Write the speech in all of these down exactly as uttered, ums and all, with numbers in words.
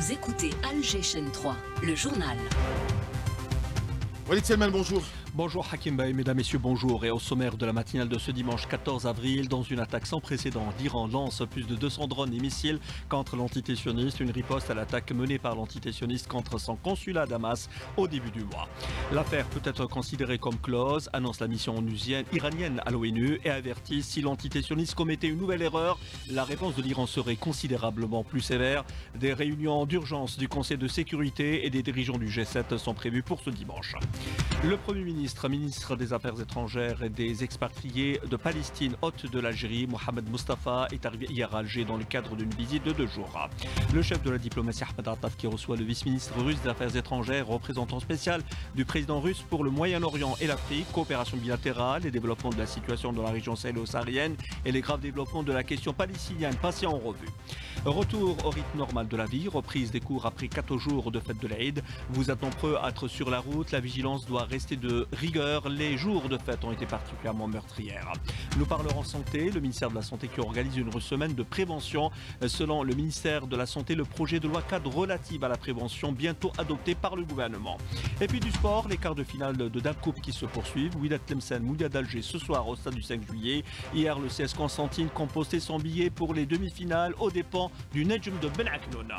Vous écoutez Alger Chaîne trois, le journal. Walid Selman, bonjour. Bonjour Hakim Baye, mesdames, messieurs, bonjour. Et au sommaire de la matinale de ce dimanche quatorze avril, dans une attaque sans précédent, l'Iran lance plus de deux cents drones et missiles contre l'entité sioniste, une riposte à l'attaque menée par l'entité sioniste contre son consulat à Damas au début du mois. L'affaire peut être considérée comme close, annonce la mission onusienne iranienne à l'ONU et avertit si l'entité sioniste commettait une nouvelle erreur, la réponse de l'Iran serait considérablement plus sévère. Des réunions d'urgence du Conseil de sécurité et des dirigeants du G sept sont prévues pour ce dimanche. Le Premier ministre, ministre des Affaires étrangères et des expatriés de Palestine, hôte de l'Algérie, Mohamed Mustafa, est arrivé hier à Alger dans le cadre d'une visite de deux jours. Le chef de la diplomatie Ahmed Attaf qui reçoit le vice-ministre russe des Affaires étrangères, représentant spécial du président russe pour le Moyen-Orient et l'Afrique, coopération bilatérale, les développements de la situation dans la région sahélo-saharienne et les graves développements de la question palestinienne passés en revue. Retour au rythme normal de la vie, reprise des cours après quatre jours de fête de l'Aïd. Vous êtes nombreux à être sur la route, la vigilance doit rester de rigueur. Les jours de fête ont été particulièrement meurtrières. Nous parlerons santé, le ministère de la Santé qui organise une semaine de prévention. Selon le ministère de la Santé, le projet de loi cadre relative à la prévention bientôt adopté par le gouvernement. Et puis du sport, les quarts de finale de Dal Coupe qui se poursuivent. Wydad Tlemcen, Moudia d'Alger ce soir au stade du cinq juillet. Hier, le C S Constantine compostait son billet pour les demi-finales aux dépens du Nejm de Ben Aknoun.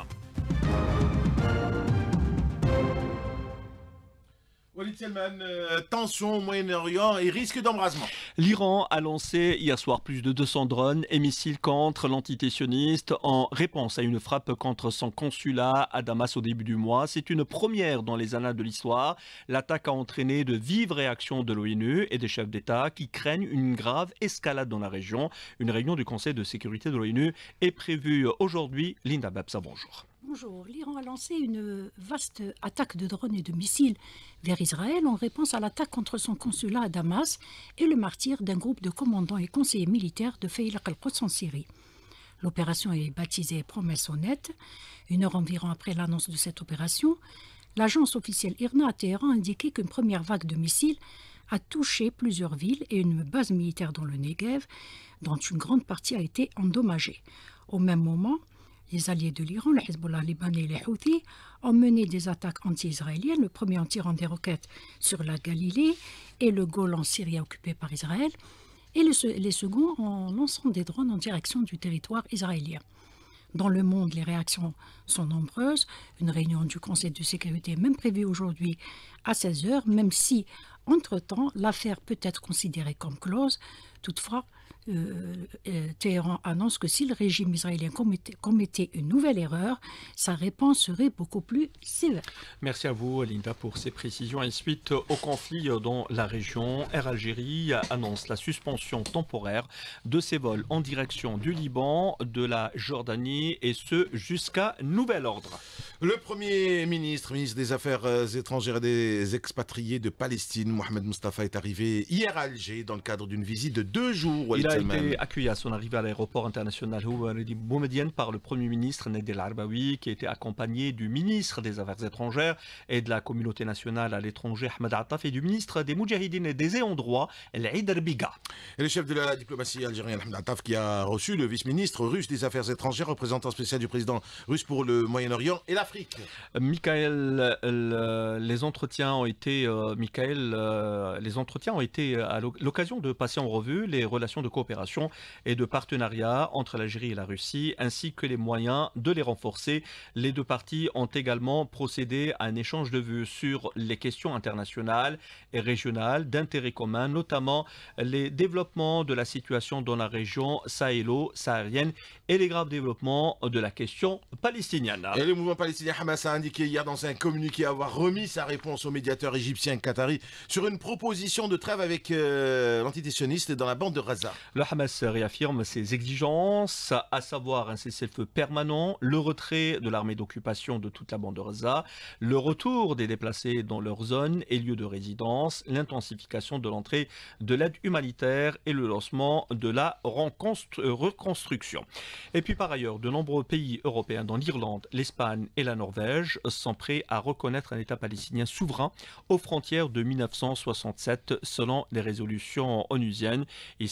Walid Selman, euh, tension au Moyen-Orient et risque d'embrasement. L'Iran a lancé hier soir plus de deux cents drones et missiles contre l'entité sioniste en réponse à une frappe contre son consulat à Damas au début du mois. C'est une première dans les annales de l'histoire. L'attaque a entraîné de vives réactions de l'ONU et des chefs d'État qui craignent une grave escalade dans la région. Une réunion du Conseil de sécurité de l'ONU est prévue aujourd'hui. Linda Babsa, bonjour. Bonjour. L'Iran a lancé une vaste attaque de drones et de missiles vers Israël en réponse à l'attaque contre son consulat à Damas et le martyre d'un groupe de commandants et conseillers militaires de Faylaq al-Quds en Syrie. L'opération est baptisée Promesse honnête. Une heure environ après l'annonce de cette opération, l'agence officielle I R N A à Téhéran a indiqué qu'une première vague de missiles a touché plusieurs villes et une base militaire dans le Negev, dont une grande partie a été endommagée. Au même moment, les alliés de l'Iran, le Hezbollah libanais et les Houthis, ont mené des attaques anti-israéliennes, le premier en tirant des roquettes sur la Galilée et le Golan syrien occupé par Israël, et le, les seconds en lançant des drones en direction du territoire israélien. Dans le monde, les réactions sont nombreuses. Une réunion du Conseil de sécurité est même prévue aujourd'hui à seize heures, même si, entre-temps, l'affaire peut être considérée comme close. Toutefois, Euh, euh, Téhéran annonce que si le régime israélien commettait, commettait une nouvelle erreur, sa réponse serait beaucoup plus sévère. Merci à vous, Linda, pour ces précisions. Et suite au conflit dans la région, Air Algérie annonce la suspension temporaire de ses vols en direction du Liban, de la Jordanie, et ce jusqu'à nouvel ordre. Le Premier ministre, ministre des Affaires étrangères et des expatriés de Palestine, Mohamed Mustafa, est arrivé hier à Alger dans le cadre d'une visite de deux jours. Il a été accueilli à son arrivée à l'aéroport international Boumedienne par le Premier ministre Naïd El Arbaoui, qui était accompagné du ministre des Affaires étrangères et de la communauté nationale à l'étranger Ahmed Attaf et du ministre des Moudjahidines et des ayants droit L'Aïd Erbiga. Et le chef de la diplomatie algérienne Ahmed Attaf qui a reçu le vice-ministre russe des Affaires étrangères, représentant spécial du président russe pour le Moyen-Orient et l'Afrique. Michael, euh, les entretiens ont été, euh, Michael, euh, les entretiens ont été à l'occasion de passer en revue les relations de coopération et de partenariat entre l'Algérie et la Russie, ainsi que les moyens de les renforcer. Les deux parties ont également procédé à un échange de vues sur les questions internationales et régionales d'intérêt commun, notamment les développements de la situation dans la région sahélo-saharienne et les graves développements de la question palestinienne. Et le mouvement palestinien Hamas a indiqué hier dans un communiqué avoir remis sa réponse au médiateur égyptien Qatari sur une proposition de trêve avec euh, l'entité sioniste dans la bande de Gaza. Le Hamas réaffirme ses exigences, à savoir un cessez-le-feu permanent, le retrait de l'armée d'occupation de toute la bande de Gaza, le retour des déplacés dans leur zone et lieu de résidence, l'intensification de l'entrée de l'aide humanitaire et le lancement de la reconstruction. Et puis par ailleurs, de nombreux pays européens, dont l'Irlande, l'Espagne et la Norvège, sont prêts à reconnaître un État palestinien souverain aux frontières de mille neuf cent soixante-sept selon les résolutions onusiennes. Il s'agit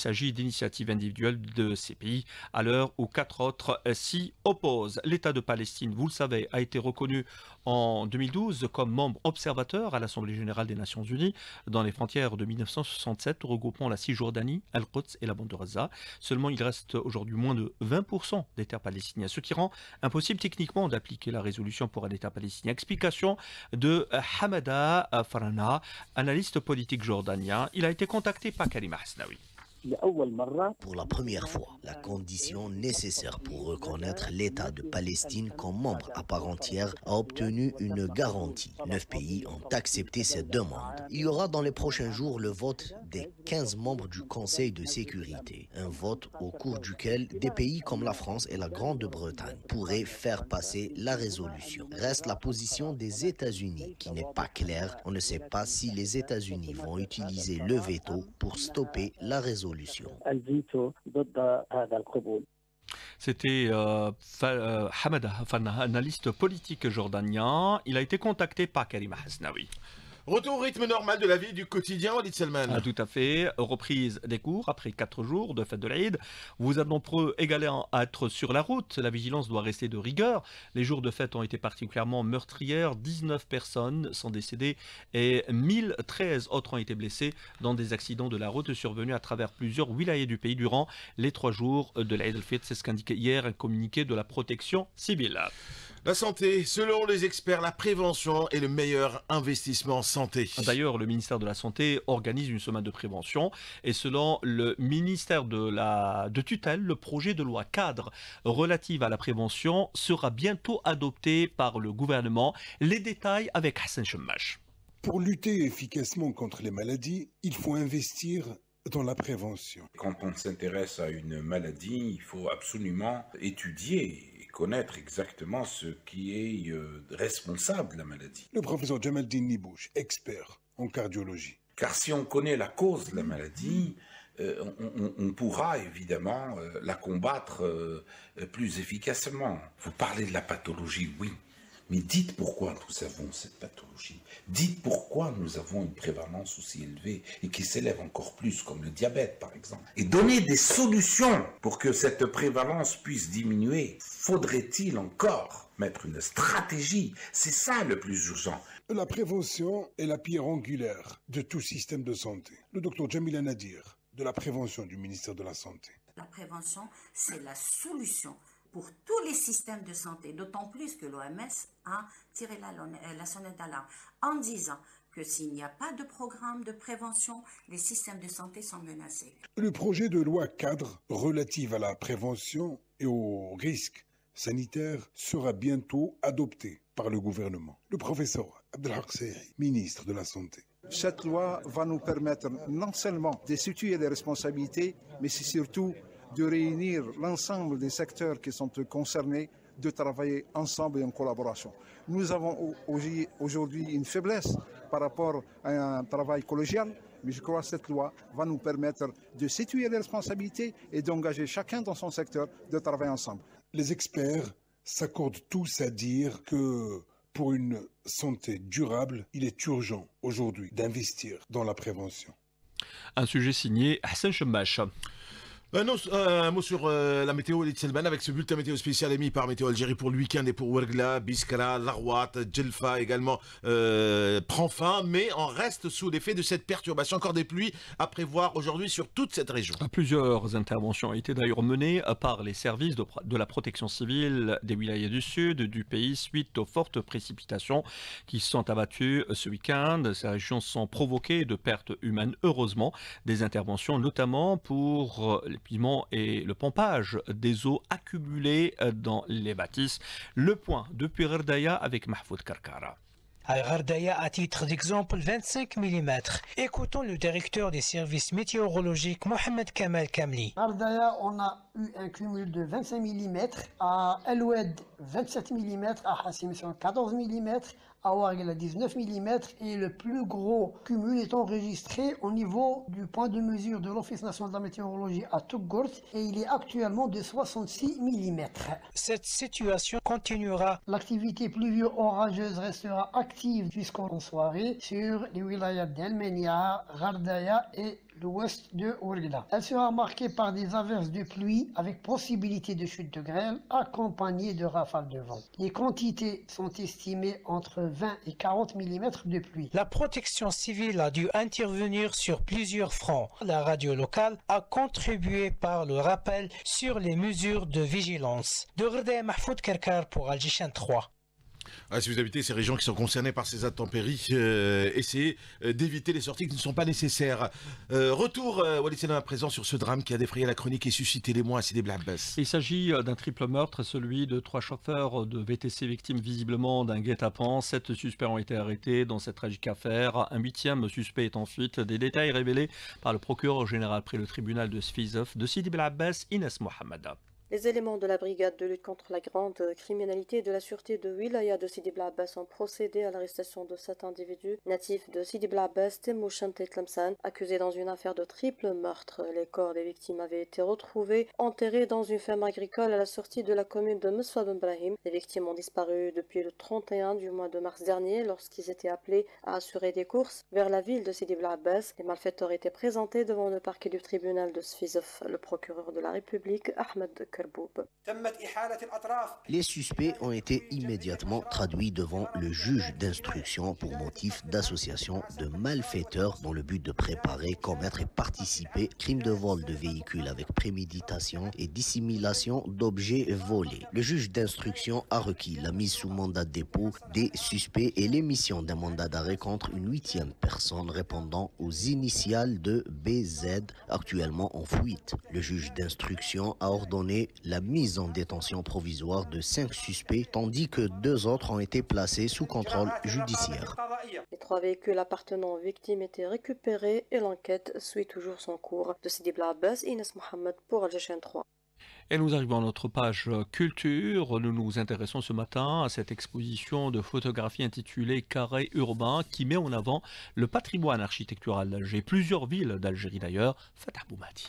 l'initiative individuelle de ces pays à l'heure où quatre autres s'y opposent. L'État de Palestine, vous le savez, a été reconnu en deux mille douze comme membre observateur à l'Assemblée générale des Nations unies dans les frontières de mille neuf cent soixante-sept, regroupant la Cisjordanie, Al-Quds et la bande de Gaza. Seulement, il reste aujourd'hui moins de vingt pour cent des terres palestiniennes, ce qui rend impossible techniquement d'appliquer la résolution pour un État palestinien. Explication de Hamada Farana, analyste politique jordanien. Il a été contacté par Karima Hasnaoui. Pour la première fois, la condition nécessaire pour reconnaître l'État de Palestine comme membre à part entière a obtenu une garantie. Neuf pays ont accepté cette demande. Il y aura dans les prochains jours le vote des quinze membres du Conseil de sécurité. Un vote au cours duquel des pays comme la France et la Grande-Bretagne pourraient faire passer la résolution. Reste la position des États-Unis qui n'est pas claire. On ne sait pas si les États-Unis vont utiliser le veto pour stopper la résolution. C'était euh, euh, Hamada, analyste politique jordanien. Il a été contacté par Karima Hasnaoui. Retour au rythme normal de la vie du quotidien, Walid Selman. Ah, tout à fait. Reprise des cours après quatre jours de fête de l'Aïd. Vous êtes nombreux également à être sur la route. La vigilance doit rester de rigueur. Les jours de fête ont été particulièrement meurtrières. dix-neuf personnes sont décédées et mille treize autres ont été blessées dans des accidents de la route survenus à travers plusieurs wilayas du pays durant les trois jours de l'Aïd al-Fitr. C'est ce qu'indiquait hier un communiqué de la protection civile. La santé, selon les experts, la prévention est le meilleur investissement santé. D'ailleurs, le ministère de la Santé organise une semaine de prévention et selon le ministère de la de tutelle, le projet de loi cadre relative à la prévention sera bientôt adopté par le gouvernement. Les détails avec Hassan Chemmache. Pour lutter efficacement contre les maladies, il faut investir dans la prévention. Quand on s'intéresse à une maladie, il faut absolument étudier connaître exactement ce qui est euh, responsable de la maladie. Le professeur Jamaldin Nibouche, expert en cardiologie. Car si on connaît la cause de la maladie, euh, on, on, on pourra évidemment euh, la combattre euh, plus efficacement. Vous parlez de la pathologie, oui. Mais dites pourquoi nous avons cette pathologie. Dites pourquoi nous avons une prévalence aussi élevée et qui s'élève encore plus, comme le diabète par exemple. Et donnez des solutions pour que cette prévalence puisse diminuer. Faudrait-il encore mettre une stratégie? C'est ça le plus urgent. La prévention est la pierre angulaire de tout système de santé. Le docteur Jamila Nadir, de la prévention du ministère de la Santé. La prévention, c'est la solution pour tous les systèmes de santé, d'autant plus que l'O M S a tiré la, la sonnette d'alarme en disant que s'il n'y a pas de programme de prévention, les systèmes de santé sont menacés. Le projet de loi cadre relative à la prévention et aux risques sanitaires sera bientôt adopté par le gouvernement. Le professeur Abdelhak Seyri, ministre de la Santé. Cette loi va nous permettre non seulement de situer les responsabilités, mais c'est surtout de réunir l'ensemble des secteurs qui sont concernés, de travailler ensemble et en collaboration. Nous avons aujourd'hui une faiblesse par rapport à un travail collégial, mais je crois que cette loi va nous permettre de situer les responsabilités et d'engager chacun dans son secteur de travailler ensemble. Les experts s'accordent tous à dire que pour une santé durable, il est urgent aujourd'hui d'investir dans la prévention. Un sujet signé Hassan Chemmache. Un, os, euh, un mot sur euh, la météo, Walid Selman, avec ce bulletin météo spécial émis par Météo Algérie pour le week-end et pour Ouergla, Biskra, Larouat, Djelfa également euh, prend fin, mais on reste sous l'effet de cette perturbation. Encore des pluies à prévoir aujourd'hui sur toute cette région. Plusieurs interventions ont été d'ailleurs menées par les services de, de la protection civile des wilayas du sud du pays suite aux fortes précipitations qui se sont abattues ce week-end. Ces régions sont provoquées de pertes humaines, heureusement. Des interventions notamment pour l'épuisement et le pompage des eaux accumulées dans les bâtisses. Le point depuis Gherdaya avec Mahfoud Karkara. À Gherdaya, à titre d'exemple, vingt-cinq millimètres. Écoutons le directeur des services météorologiques, Mohamed Kamal Kamli. À Gherdaya, on a eu un cumul de vingt-cinq millimètres. À El Oued, vingt-sept millimètres. À Hassim, quatorze millimètres. À Ouergla, dix-neuf millimètres. Et le plus gros cumul est enregistré au niveau du point de mesure de l'Office national de la météorologie à Tougourt. Et il est actuellement de soixante-six millimètres. Cette situation continuera. L'activité pluvio-orageuse restera active active jusqu'en soirée sur les wilayas d'El Menia, Ghardaya et l'ouest de Ouargla. Elle sera marquée par des averses de pluie avec possibilité de chute de grêle accompagnées de rafales de vent. Les quantités sont estimées entre vingt et quarante millimètres de pluie. La protection civile a dû intervenir sur plusieurs fronts. La radio locale a contribué par le rappel sur les mesures de vigilance. De Ghardaya, Mahfoud Karkar pour Al Jishan trois. Ah, si vous habitez ces régions qui sont concernées par ces intempéries, euh, essayez euh, d'éviter les sorties qui ne sont pas nécessaires. Euh, retour, euh, Walid Selam, à présent sur ce drame qui a défrayé la chronique et suscité l'émoi à Sidi Bel Abbas. Il s'agit d'un triple meurtre, celui de trois chauffeurs de V T C victimes visiblement d'un guet-apens. Sept suspects ont été arrêtés dans cette tragique affaire. Un huitième suspect est en fuite. Des détails révélés par le procureur général près le tribunal de Sfizov de Sidi Bel Abbas, Inès Mohamed. Les éléments de la brigade de lutte contre la grande criminalité et de la sûreté de Wilaya de Sidi Bel Abbas ont procédé à l'arrestation de sept individus natifs de Sidi Bel Abbas, Temouchant et Tlemcen, accusés dans une affaire de triple meurtre. Les corps des victimes avaient été retrouvés enterrés dans une ferme agricole à la sortie de la commune de Mswa Ben Brahim. Les victimes ont disparu depuis le trente et un du mois de mars dernier lorsqu'ils étaient appelés à assurer des courses vers la ville de Sidi Bel Abbas. Les malfaiteurs étaient présentés devant le parquet du tribunal de Sfizov. Le procureur de la République, Ahmed Les suspects ont été immédiatement traduits devant le juge d'instruction pour motif d'association de malfaiteurs dans le but de préparer, commettre et participer crime de vol de véhicules avec préméditation et dissimulation d'objets volés. Le juge d'instruction a requis la mise sous mandat de dépôt des suspects et l'émission d'un mandat d'arrêt contre une huitième personne répondant aux initiales de B Z, actuellement en fuite. Le juge d'instruction a ordonné la mise en détention provisoire de cinq suspects, tandis que deux autres ont été placés sous contrôle judiciaire. Les trois véhicules appartenant aux victimes étaient récupérés et l'enquête suit toujours son cours. De Sidi Bel Abbas, Inès Mohamed pour Al Jishan trois. Et nous arrivons à notre page culture. Nous nous intéressons ce matin à cette exposition de photographie intitulée Carré urbain qui met en avant le patrimoine architectural d'Alger, plusieurs villes d'Algérie d'ailleurs. Fatah Boumadi.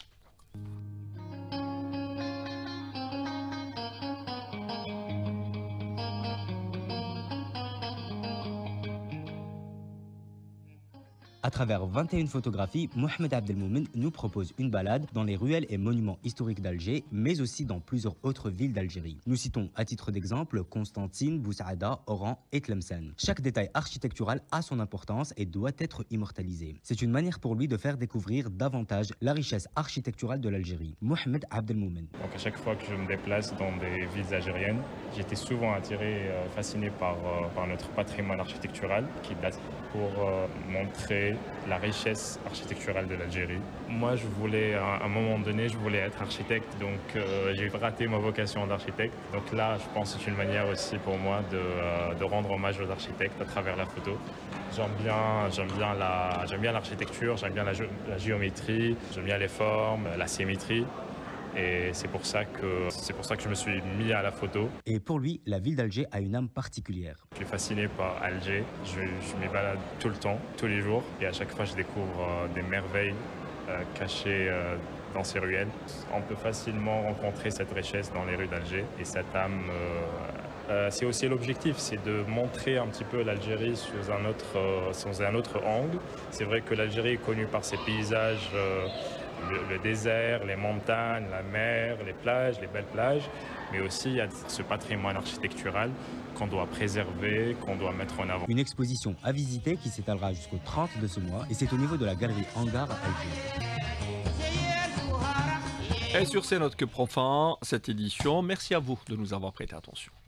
À travers vingt et une photographies, Mohamed Abdelmoumen nous propose une balade dans les ruelles et monuments historiques d'Alger, mais aussi dans plusieurs autres villes d'Algérie. Nous citons à titre d'exemple Constantine, Boussaada, Oran et Tlemcen. Chaque détail architectural a son importance et doit être immortalisé. C'est une manière pour lui de faire découvrir davantage la richesse architecturale de l'Algérie. Mohamed Abdelmoumen. Donc à chaque fois que je me déplace dans des villes algériennes, j'étais souvent attiré, euh, fasciné par, euh, par notre patrimoine architectural qui date pour euh, montrer la richesse architecturale de l'Algérie. Moi, je voulais, à un moment donné, je voulais être architecte, donc euh, j'ai raté ma vocation d'architecte. Donc là, je pense que c'est une manière aussi pour moi de, euh, de rendre hommage aux architectes à travers la photo. J'aime bien, j'aime bien la, j'aime bien l'architecture, j'aime bien la, la géométrie, j'aime bien les formes, la symétrie. Et c'est pour ça que c'est pour ça que je me suis mis à la photo. Et pour lui, la ville d'Alger a une âme particulière. Je suis fasciné par Alger. Je, je m'y balade tout le temps, tous les jours. Et à chaque fois, je découvre euh, des merveilles euh, cachées euh, dans ces ruelles. On peut facilement rencontrer cette richesse dans les rues d'Alger. Et cette âme, euh, euh, c'est aussi l'objectif, c'est de montrer un petit peu l'Algérie sous un autre, euh, sous un autre angle. C'est vrai que l'Algérie est connue par ses paysages. Euh, Le, le désert, les montagnes, la mer, les plages, les belles plages, mais aussi il y a ce patrimoine architectural qu'on doit préserver, qu'on doit mettre en avant. Une exposition à visiter qui s'étalera jusqu'au trente de ce mois et c'est au niveau de la galerie Hangar à Alger. Et sur ces notes que prend fin cette édition, merci à vous de nous avoir prêté attention.